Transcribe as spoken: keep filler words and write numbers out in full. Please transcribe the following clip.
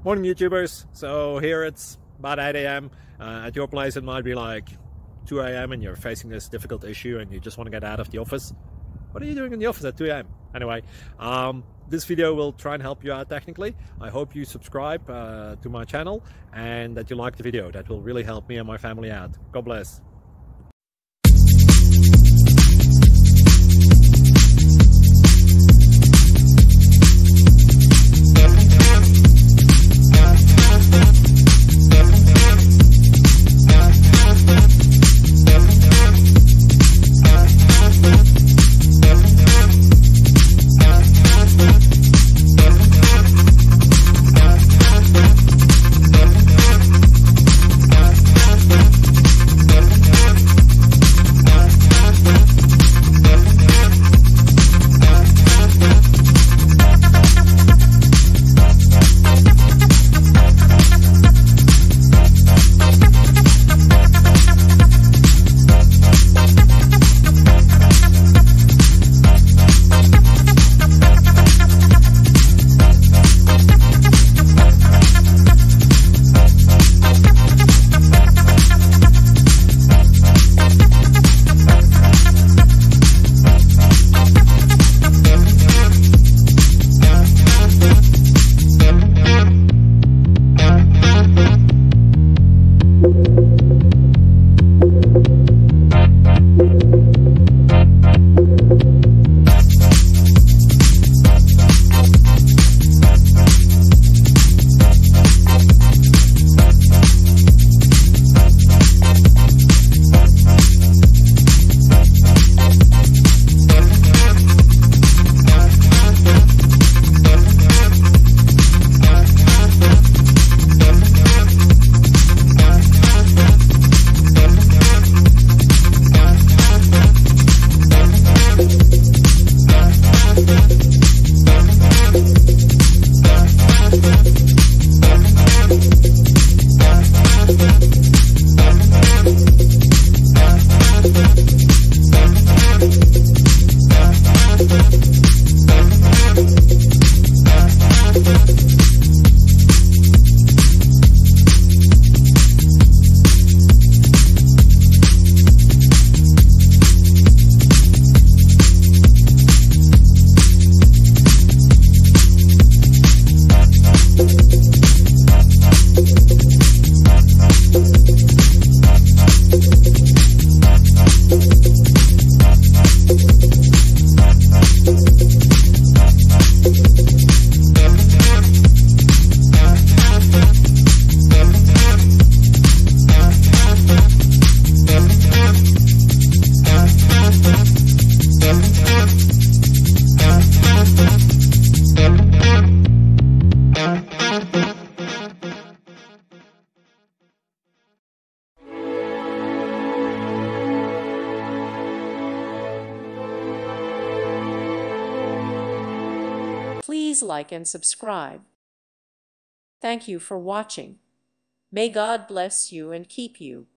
Morning YouTubers. So here it's about eight A M Uh, at your place it might be like two A M and you're facing this difficult issue and you just want to get out of the office. What are you doing in the office at two A M? Anyway, um, this video will try and help you out technically. I hope you subscribe uh, to my channel and that you like the video. That will really help me and my family out. God bless. Please like and subscribe. Thank you for watching. May God bless you and keep you.